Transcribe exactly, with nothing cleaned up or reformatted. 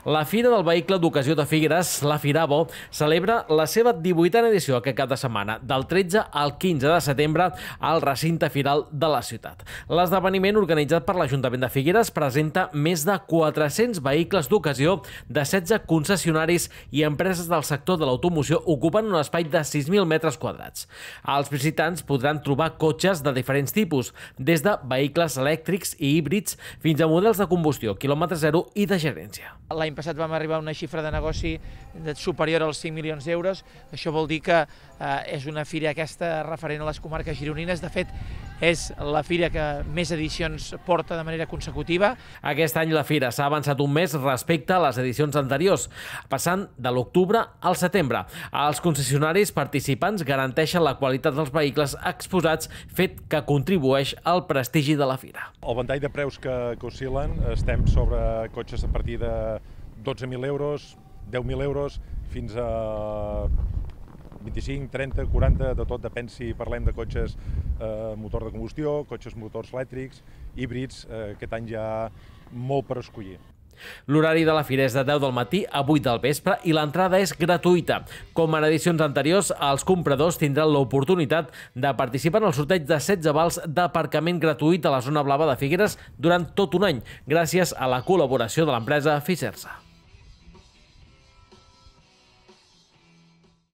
La Fira del Vehicle d'Ocasió de Figueres, la Firavo, celebra la seva divuitena edició aquest cap de setmana, del tretze al quinze de setembre, al recinte firal de la ciutat. L'esdeveniment, organitzat per l'Ajuntament de Figueres, presenta més de quatre-cents vehicles d'ocasió de setze concessionaris i empreses del sector de l'automoció, ocupant un espai de sis mil metres quadrats. Els visitants podran trobar cotxes de diferents tipus, des de vehicles elèctrics i híbrids fins a models de combustió, quilòmetre zero i de gerència. L'any passat vam arribar a una xifra de negoci superior als cinc milions d'euros. Això vol dir que eh, és una fira aquesta referent a les comarques gironines. De fet, és la fira que més edicions porta de manera consecutiva. Aquest any la fira s'ha avançat un mes respecte a les edicions anteriors, passant de l'octubre al setembre. Els concessionaris participants garanteixen la qualitat dels vehicles exposats, fet que contribueix al prestigi de la fira. El ventall de preus que, que oscil·len, estem sobre cotxes a partir de dotze mil euros, deu mil euros, fins a vint-i-cinc, trenta, quaranta, de tot, depèn si parlem de cotxes eh, motor de combustió, cotxes motors elèctrics, híbrids, eh, aquest any hi ha molt per escollir. L'horari de la fira és de deu del matí a vuit del vespre i l'entrada és gratuïta. Com en edicions anteriors, els compradors tindran l'oportunitat de participar en el sorteig de setze vals d'aparcament gratuït a la zona blava de Figueres durant tot un any, gràcies a la col·laboració de l'empresa Fisersa.